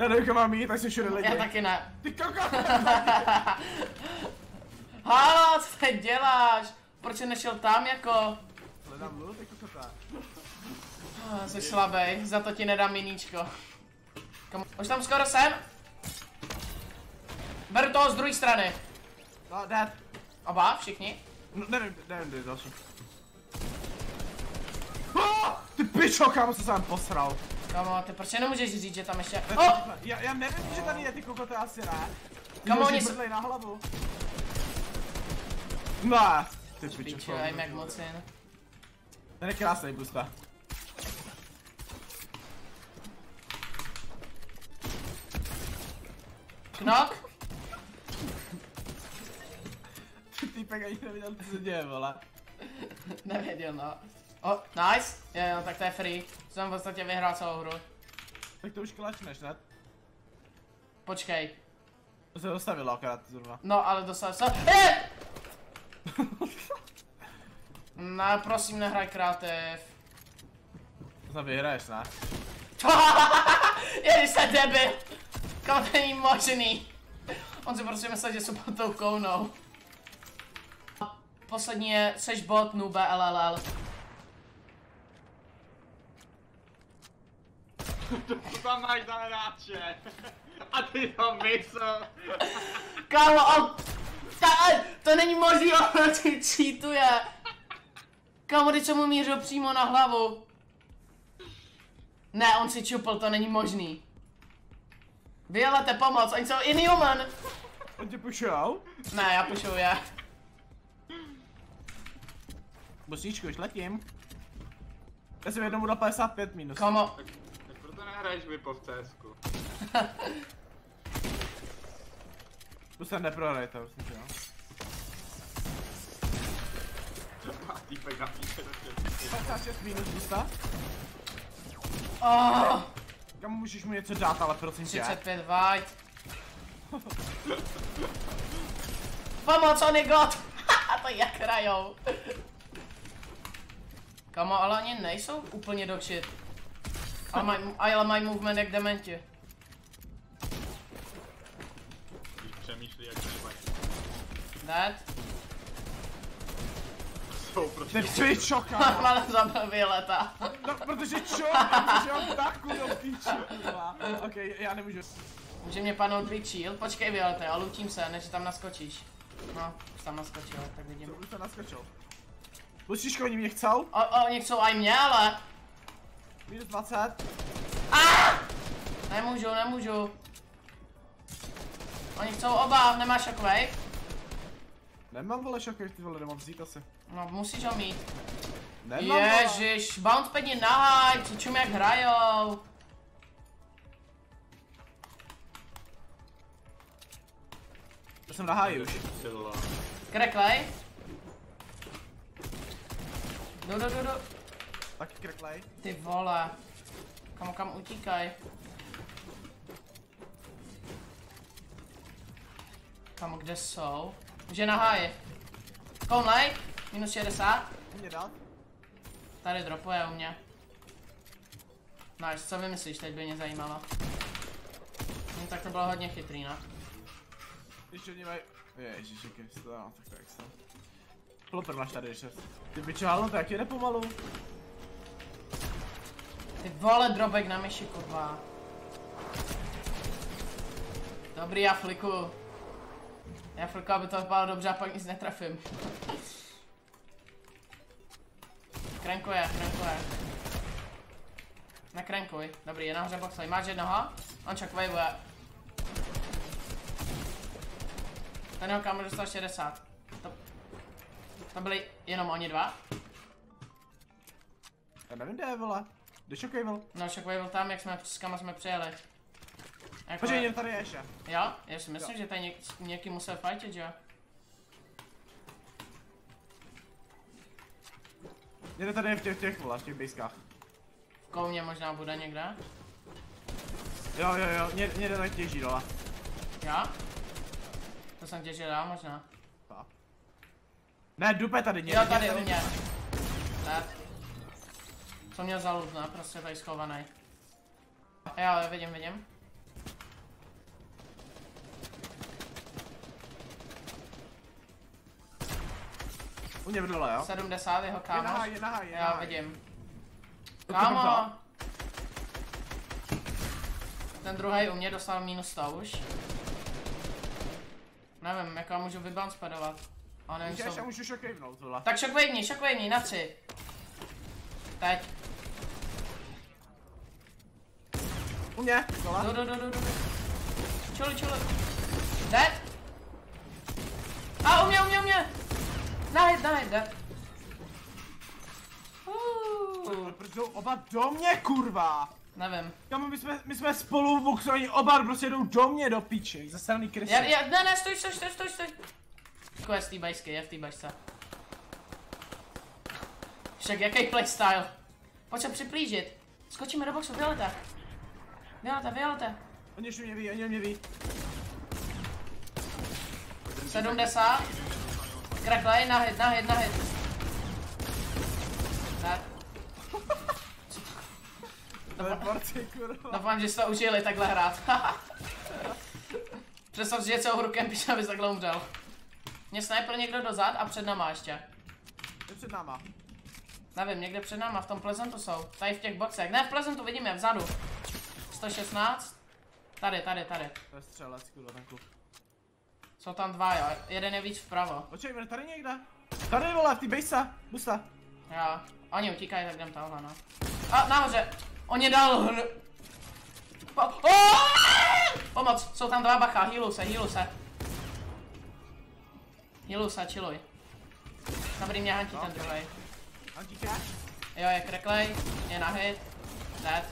Já nevím, kam mám jít, tak se všude lidi. Já taky ne. Ty koko! Halo, co teď děláš? Proč jsi nešel tam jako? Hledám loot, ty kokota. Jsi slabej, za to ti nedám miníčko. Už tam skoro jsem? Beru toho z druhé strany. No, dead. Oba, všichni? No, nevím, další. Ty pičo, kámo, se sám posral. Kamo, ty proč nemůžeš říct, že tam ještě... Já nevím, že tady je, ty kokota, asi ne. Kamo, oni jsou... na hlavu. Ne. Ty pičo, já jim jak mocin. Ten je krásný, Busta. Knok? Týpek ani neviděl, co se děje, vole. Nevěděl, no. Oh, nice. Jo, tak to je free. Jsem v podstatě vyhrál celou hru. Tak to už klačneš, ne? Počkej. To se dostavilo akorát zrovna. No, ale dostal jsem... No, prosím, nehraj kreativ. To se vyhraješ, ne? Ježiš, se debil. Kam to není možný. On si prostě myslel, že jsou pod tou kounou. Poslední je, seš bot, nube, LLL. To tam máš za hráče. A ty to mysl. Kámo, to není možný, on ti cheatuje. Kámo, teď jsem mu mířil přímo na hlavu. Ne, on si čupl, to není možný. Vyjelete pomoc, oni jsou inhuman. On tě pušujou? Ne, já pušuju je. Bosíčku, už letím. Já jsem jednomu dal 55 minus. Kámo. Tak proto nehraješ Vipo v CSku. Tu se neprohrajte, myslím, že jo. Má týpek na píče do 56 minus, Busta. Kam můžeš mu něco dát, ale prosím tě. 35 white. Pomoc, on je god. To jak hrajou. Kamo, ale oni nejsou úplně do shit. Ale mají movement jak dementi. Když přemýšlí jak nemají. Dead? Jsou prostě... Ty pičo, kámo. Ale zabil Violeta. No, protože čo? Protože mám taku do píči, kurva. Ok, já nemůžu. Může mě padnout big shield? Počkej Violeta, já lutím se, než tam naskočíš. No, už tam naskočil, tak vidím. Už to naskočil. Lučičko, oni mě chcou? Oni chcou aj mě, ale... Minus 20. Nemůžu. Oni chcou oba, nemáš šokovej? Nemám, vole, šokovej, ty vole, nemám vzít asi. No, musíš ho mít. Nemám, Ježiš, bounce padni na high, co čum jak hrajou. Já jsem na háji už. Kreklej. Jdu. Taky kreklej. Ty vole. Kam utíkaj. Kamo, kde jsou? Už je na háji. Kounlej, minus 60. Mě dát? Tady dropuje u mě. Nice, co vymyslíš, teď by mě zajímalo. No, tak to bylo hodně chytrý, no. Když oni mají... Ježiši Krista, no, tak to jak jsem. Floper máš tady ještě. Ty pičo, halo, tak jede pomalu. Ty vole, dropback na myši, kurva. Dobrý, já flikuju. Aby to vypadalo dobře a pak nic netrefím. Krenkuje. Nekrenkuj. Dobrý, je nahoře boxlej. Máš jednoho? On čak waveuje. Ten jeho kámo dostal 60. To byli jenom oni dva? Já nevím, kde je, vole. Kde Shockwave? No, Shockwave byl tam, jak jsme s kama jsme přijeli. Jako... Počkej, tady je ještě. Jo? Já si myslím, že tady něký musel fightit, že jo? Jde tady v těch vole, v těch bejskách. V kouně možná bude někde? Jo, někde tady těží dole. Jo? To jsem těžil já možná. Ne, dupe tady někde. Jo, tady u mě. Tak. Co měl za loot, ne? Prostě tady schovaný. Jo, vidím. U mě v dole, jo? 70, jeho kámo. Je nahaj. Já vidím. To Kámo! Ten druhý u mě dostal minus 100 už. Nevím, jak můžu vybounce-padovat. Ale nevím, Můžeš, co... já můžu shockwave'nout, vole. Tak shockwave'ni, na 3. Teď. U mě, dole. Jdu. Čili. Dead. A u mě. Nahit, dead. Proč jdou oba do mě, kurva? Nevím. Kámo, my jsme spolu v boxovaní, oba prostě jdou do mě, do píči. Zasraný krysy. Ne, stoj. Jako je v té bažce. Však jaký playstyle? Pojď se připlížit. Skočíme do boxu, Violeta. Oni mě ví. 70. Kraklej, nahit. Tak. To je borci, kurva. Doufám, že jste to učili takhle hrát. Představ si, že celou hru kempíš, abys takhle umřel. Mě sniper někdo dozad a před náma ještě. Je před náma. Nevím, někde před náma, v tom Pleasantu jsou. Tady v těch boxech. Ne, v Pleasantu vidím je, vzadu. 116. Tady. To je střelec, kurva, ten kluk. Jsou tam dva, jo. Jeden je víc vpravo. Počkej, tady někde. Tady, vole, v té bejsa. Busta. Jo. Oni utíkají, tak jdem tohle, no. A nahoře. On je dal Pomoc, jsou tam dva bacha, healuj se, chilluj. Dobrý, mě hantí ten druhej. Hantíte? Jo, je kreklej, je na hit. Dead.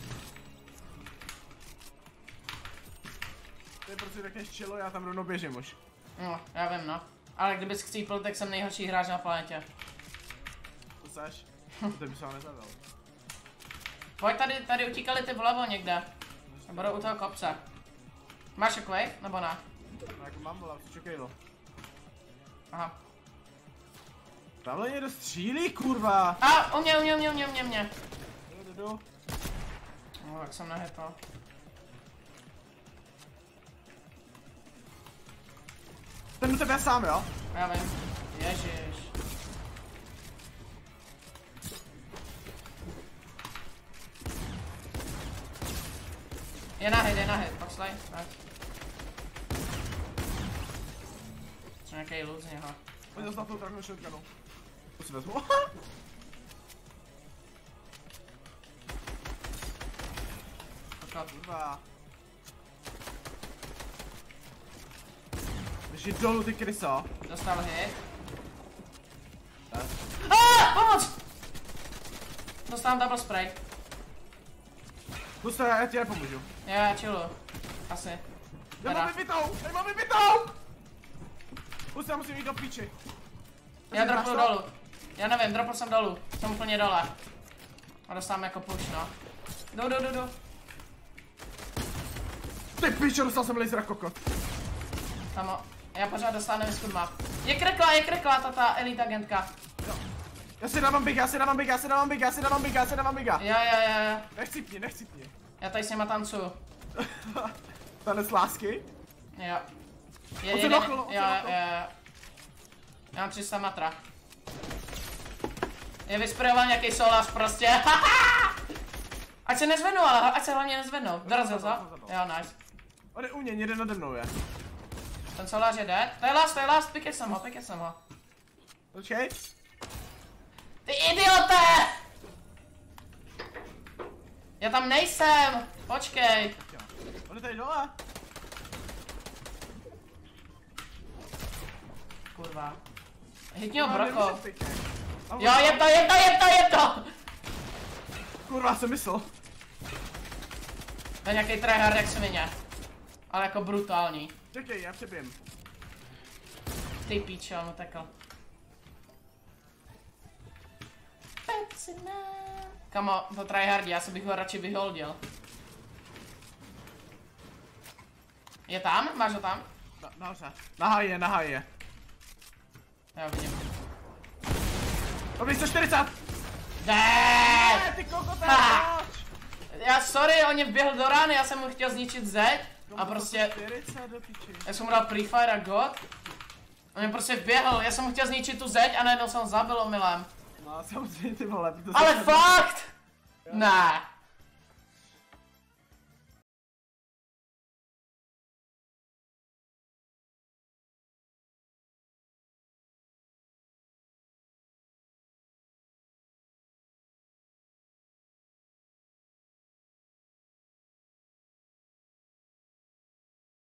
To je prostě také chillo, já tam rovnou běžím už. No, já vím, no. Ale kdybys chcípl, tak jsem nejhorší hráč na planetě. To seš? To by se ho nezabil. Pojď, tady utíkali ty vlevo někde. Budou u toho kopce. Máš shockwave, nebo ne? No jako mám, vole, čekej to. Aha. Tamhle někdo střílí, kurva. A, u mě. Jdu. No, tak jsem nehypal. Ten u tebe sám, jo? Já vím. Ježiš. Je na hit, poslej. Co nějaký loot z něho. Pojď zase na tou trávnou shotgunu. To si vezmu. Kurva. Běží dolů, ty kryso. Dostal hit. Tak. Pomoc! Dostávám double spray. Busta, já ti nepomůžu. Já chillu. Asi. Nemáme vybitou! Busta, já musím jít do píči. Já dropnu dolů. Já nevím, dropl jsem dolů. Jsem úplně dole. A dostávám jako push, no. Jdu. Ty píčo, dostal jsem laser kokot. Tamo. Já pořád dostávám nevím skud map. Je kreklá ta elite agentka. Jo. Já si dávám biga. Jo. Nechcipni. Já tady s nima tancuju. Tanec lásky? Jo. On se nochl. Jo. Já mám 300 matra. Je vysprejoval nějaký solas prostě. Ať se nezvednou, ale ať se hlavně nezvednou. Dorazil to? Jo, nice. On je u mě, někde nade mnou je. Ten solář je dead. To je last, piket jsem ho. Počkej. Ty idiote! Já tam nejsem! Počkej. On je tady dole. Kurva. Hitni ho broko. Jo, je to! Kurva, jsem myslel. To je nějaký tryhard jak svině. Ale jako brutální. Čekej, já přebijem. Ty píče, on utekl. Kamo, to tryhardí, já se bych ho radši vyholdil. Je tam? Máš ho tam? Nahoře. Na hajě. Já vidím. Dobrý, 140! Ne! Ty kokote, Já sorry, on mě vběhl do rány, já jsem mu chtěl zničit zeď. A prostě... 40 do piči. Já jsem mu dal Prefire a God. On mě prostě vběhl, já jsem mu chtěl zničit tu zeď a najednou jsem ho zabil omylem. No samozřejmě ty vole. Ale fakt! Ne.